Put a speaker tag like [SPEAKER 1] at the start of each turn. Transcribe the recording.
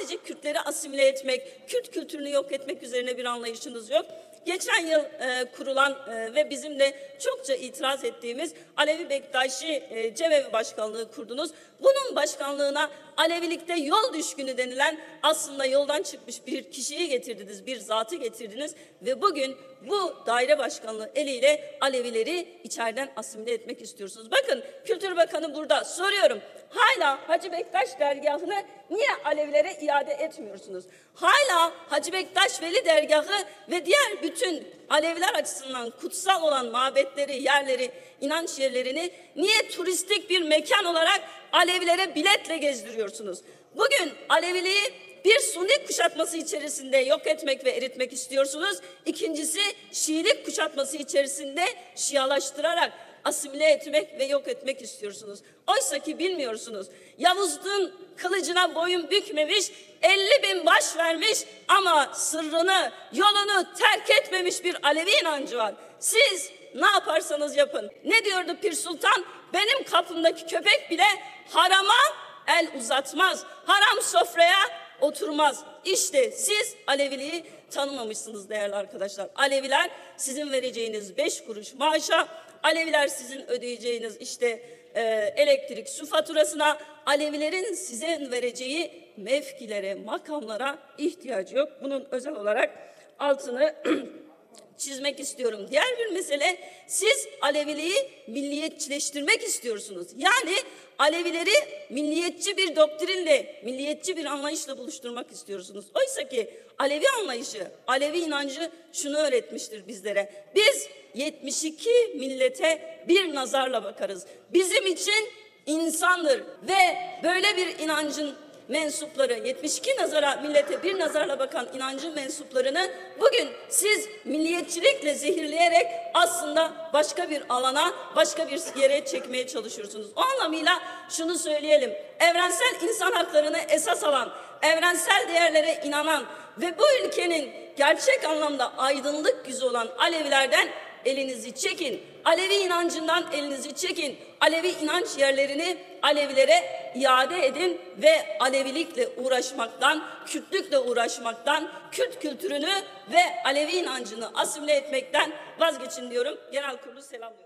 [SPEAKER 1] sadece Kürtleri asimile etmek, Kürt kültürünü yok etmek üzerine bir anlayışınız yok. Geçen yıl kurulan ve bizim de çokça itiraz ettiğimiz Alevi Bektaşi Cemevi Başkanlığı kurdunuz. Bunun başkanlığına Alevilikte yol düşkünü denilen aslında yoldan çıkmış bir kişiyi getirdiniz, bir zatı getirdiniz ve bugün bu daire başkanlığı eliyle Alevileri içeriden asimile etmek istiyorsunuz. Bakın Kültür Bakanı burada, soruyorum. Hala Hacı Bektaş dergahını niye Alevilere iade etmiyorsunuz? Hala Hacı Bektaş Veli dergahı ve diğer bütün Aleviler açısından kutsal olan mabetleri, yerleri, inanç yerlerini niye turistik bir mekan olarak Alevilere biletle gezdiriyorsunuz? Bugün Aleviliği bir Sunni kuşatması içerisinde yok etmek ve eritmek istiyorsunuz. İkincisi Şiilik kuşatması içerisinde Şialaştırarak asimile etmek ve yok etmek istiyorsunuz. Oysa ki bilmiyorsunuz. Yavuz'un kılıcına boyun bükmemiş, 50.000 baş vermiş ama sırrını, yolunu terk etmemiş bir Alevi inancı var. Siz ne yaparsanız yapın. Ne diyordu Pir Sultan? Benim kapımdaki köpek bile harama el uzatmaz. Haram sofraya oturmaz. İşte siz Aleviliği tanımamışsınız değerli arkadaşlar. Aleviler sizin vereceğiniz 5 kuruş maaşa, Aleviler sizin ödeyeceğiniz elektrik, su faturasına, Alevilerin sizin vereceği mevkilere, makamlara ihtiyacı yok. Bunun özel olarak altını çizmek istiyorum. Diğer bir mesele, siz Aleviliği milliyetçileştirmek istiyorsunuz. Yani Alevileri milliyetçi bir doktrinle, milliyetçi bir anlayışla buluşturmak istiyorsunuz. Oysa ki Alevi anlayışı, Alevi inancı şunu öğretmiştir bizlere. Biz 72 millete bir nazarla bakarız. Bizim için insandır ve böyle bir inancın mensupları, 72 millete bir nazarla bakan inancın mensuplarını bugün siz milliyetçilikle zehirleyerek aslında başka bir alana, başka bir yere çekmeye çalışıyorsunuz. O anlamıyla şunu söyleyelim. Evrensel insan haklarını esas alan, evrensel değerlere inanan ve bu ülkenin gerçek anlamda aydınlık yüzü olan Alevilerden elinizi çekin. Alevi inancından elinizi çekin. Alevi inanç yerlerini Alevilere iade edin ve Alevilikle uğraşmaktan, Kürtlükle uğraşmaktan, Kürt kültürünü ve Alevi inancını asimile etmekten vazgeçin diyorum. Genel kurulu selamlıyorum.